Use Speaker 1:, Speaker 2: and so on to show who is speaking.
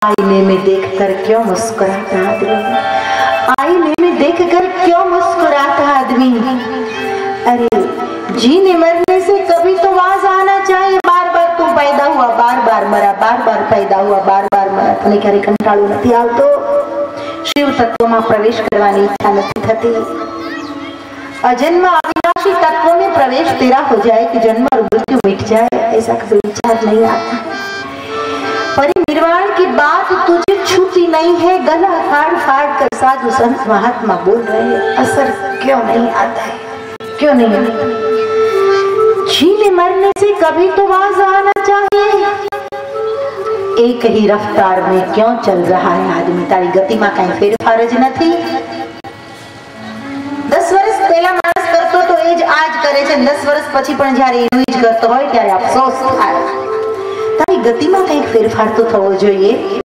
Speaker 1: आईने में देखकर क्यों मुस्कुराता आदमी, आईने में देखकर क्यों मुस्कुराता आदमी। अरे जीने मरने से कभी तो आवाज आना चाहिए, बार बार तू पैदा हुआ, बार बार मरा, बार बार पैदा हुआ, बार बार मरा, तने क्यारे कंटाळू નથી આવતો? शिव तत्व में प्रवेश करवानी इच्छा नहीं थती। अजन्म अविनाशी तत्व में प्रवेश तेरा हो जाए कि जन्म और मृत्यु मिट जाए, ऐसा कभी विचार नहीं आता। परिनिर्वाण की बात तुझे छूती नहीं है, गला फाड़ फाड़ कर साधु संत महात्मा बोल रहे हैं, असर क्यों नहीं आता है? क्यों नहीं आता? जीने मरने से कभी तो आवाज आना चाहिए। एक ही रफ्तार में क्यों चल रहा है आदमी? तारी गति में कहीं फेरफार ज नहीं। 10 वर्ष पहला माणस करतो तो एज आज करे छे, 10 वर्ष પછી પણ જ્યારે એનું જ કરતો હોય ત્યારે અફસોસ થાય। તારી ગતિમાં કંઈક ફેરફાર તો થવો જોઈએ।